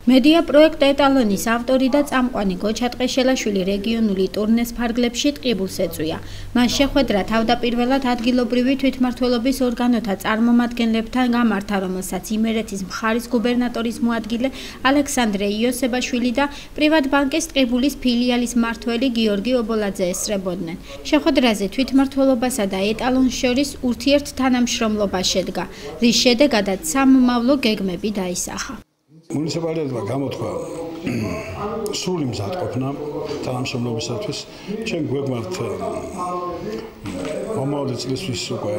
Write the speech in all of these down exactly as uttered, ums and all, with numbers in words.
მედია პროექტ ეტალონის ავტორი და წამყვანი გოჩატყეშელაშვილი რეგიონული ტურნეს ფარგლებში ტყიბულს ეწვია. მან შეხვედრა თავდაპირველად ადგილობრივი თვითმმართველობის ორგანოთა წარმომადგენლებთან გამართა, რომელსაც იმერეთის მხარის გუბერნატორის მოადგილე ალექსანდრე იოსებაშვილი და პრივატბანკის ტყიბულის ფილიალის მმართველი გიორგი ობოლაძე ესწრებოდნენ. შეხვედრაზე თვითმმართველობასა და ეტალონს შორის ურთიერთთანამშრომლობა შედგა, რის შედეგადაც სამომავლო გეგმები დაისახა. მუნიციპალიტეტმა გამოთქვა სრული მზადყოფნა თანამშრომლობისათვის. ჩვენ გვეგმართ მომავალი წლისთვის უკვე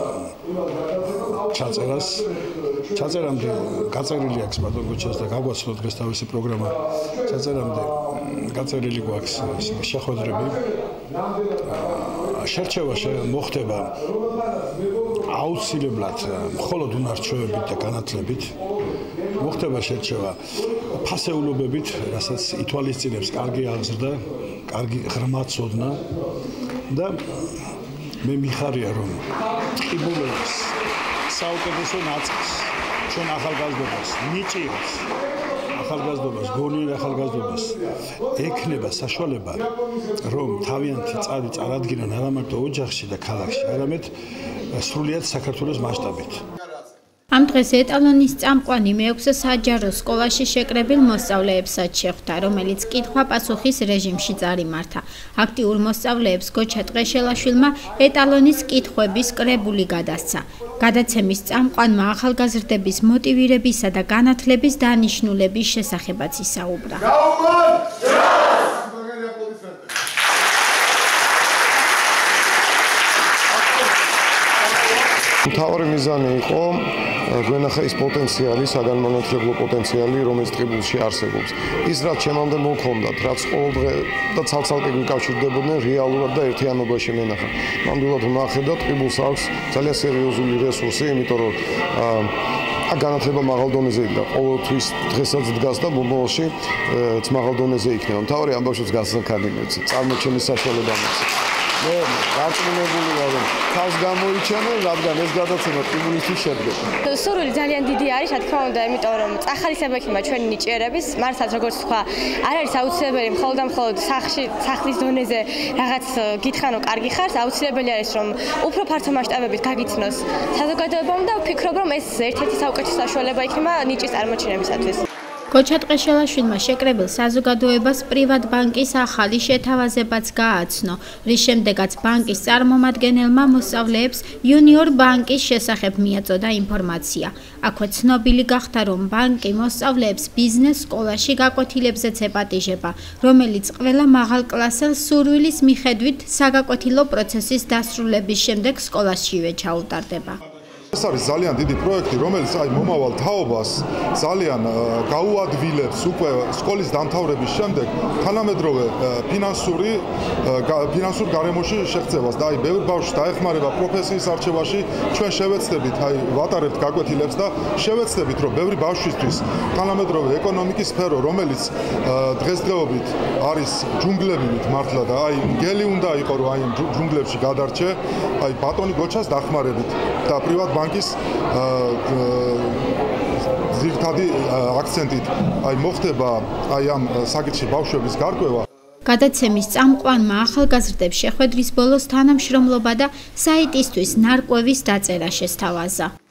ჩაწერას. ჩაწერამდე გაწერილი აქვს ბატონ გოჩას და გაგვაცნოთ დღეს თავისი პროგრამა. ჩაწერამდე გაწერილი გვაქვს შეხვედრები. შერჩევა მოხდება აუცილებლად მხოლოდ უნარჩვევებით და განათლებით. მოხდება შერჩევა ფასეულობებით, რასაც ითვალისწინებს კარგი აღზრდა, კარგი ღრმა ცოდნა და მე მიხარია, რომ ტყიბულების საუკეთესო ნაწილს ჩვენ ახალგაზრდობას ნიჭიერს, ახალგაზრდობას, გონიერ ახალგაზრდობას ექნება საშუალება, რომ თავიანთი წადი წარადგინონ არა მარტო ოჯახში და ქალაქში, არამედ სრულიად საქართველოს მასშტაბით. ამ დღეს ეტალონის წამყვანი მეექვსე საჯარო სკოლაში შეკრებილ მოსწავლეებსაც შეხვდა, რომელიც კითხვა-პასუხის რეჟიმში წარიმართა. აქტიურ მოსწავლეებს გოჩატყეშელაშვილმა ეტალონის კითხვების კრებული გადასცა. გადაცემის წამყვანმა ახალგაზრდების მოტივირებისა და განათლების დანიშნულების შესახებაც ისაუბრა. მთავარი მიზანი იყო გვენახა ის პოტენციალი, საგანმანათლებლო პოტენციალი, რომელიც ტყიბულში არსებობს. ის რაც ჩემამდე მომხონდათ, რაც ყოველდღე და ცალ-ცალკე გვიკავშირდებოდნენ, რეალურად და ერთიანობაში მენახა. ნამდვილად ვნახე და ტყიბულს აქვს ძალიან სერიოზული რესურსი, იმიტომ რომ განათლება მაღალ დონეზე იდგა. ყოველთვის დღესაც დგას და მომავალში მაღალ დონეზე იქნება. მთავარი ამბავშიც გასახადიმეც, წარმოჩენის საშუალება მაქვს. მე გაწმუნებული ვარ, რომ თავს გამოიჩენო, რადგან ეს გადაცემა ტყიბულისთვის შედგება. სურვილი ძალიან დიდი არის, რა თქმა უნდა, იმიტომ რომ წახალისება იქნება ჩვენი ნიჭიერების, მართლაც როგორც თქვა, არ არის აუცილებელი მხოლოდ და მხოლოდ სახში, სახლის დონეზე რაღაც გითხანო, კარგი ხარს, აუცილებელი არის, რომ უფრო ფართო მასშტაბებით გაგიცნოს საზოგადოებამ და ვფიქრობ, რომ ეს ერთ-ერთი საუკეთესო საშუალება იქნება ნიჭის წარმოჩენებისათვის. გოჩატყეშელაშვილმა შეკრებილ საზოგადოებას პრივატბანკის ახალი შეთავაზებაც გააცნო, რის შემდეგაც ბანკის წარმომადგენელმა მოსწავლეებს იუნიორ ბანკის შესახებ მიაწოდა ინფორმაცია. აქვე ცნობილი გახდა, რომ ბანკი მოსწავლეებს ბიზნეს სკოლაში გაკვეთილებზეც ეპატიჟება, რომელიც ყველა მაღალკლასელს სურვილის მიხედვით საგაკვეთილო პროცესის დასრულების შემდეგ სკოლაშივე ჩაუტარდება. ეს არის ძალიან დიდი პროექტი, რომელიც აი მომავალ თაობას ძალიან გაუადვილებს უკვე სკოლის დამთავრების შემდეგ თანამედროვე ფინანსური ფინანსურ გარემოში შეღწევას და აი ბევრ ბავშვს დაეხმარება პროფესიის არჩევაში. ჩვენ შევეცდებით, აი ვატარებთ გაკვეთილებს და შევეცდებით, რომ ბევრი ბავშვისთვის თანამედროვე ეკონომიკის სფერო, რომელიც დღესდღეობით არის ჯუნგლებივით მართლა და აი გელი უნდა იყო, რომ აი ჯუნგლებში გადარჩე, აი ბატონი გოჩას დახმარებით და პრივატ ბანკის ძირითადი აქცენტით აი მოხდება აი ამ საკითხში ბავშვების გარკვევა. გადაცემის წამყვანმა ახალგაზრდებს შეხვედრის ბოლოს თანამშრომლობა და საიტისთვის ნარკვევის დაწერა შესთავაზა.